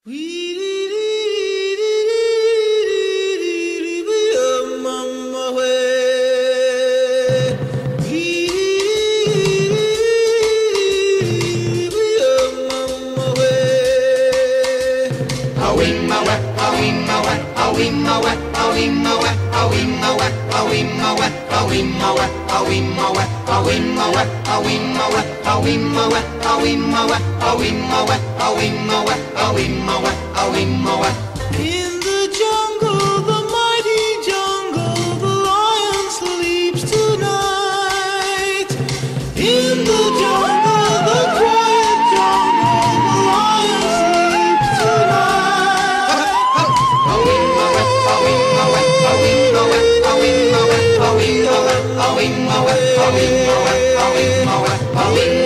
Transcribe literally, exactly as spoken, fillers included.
In the jungle, the mighty jungle, the lion sleeps tonight. In the jungle, the quiet jungle, the lion sleeps tonight. Oh,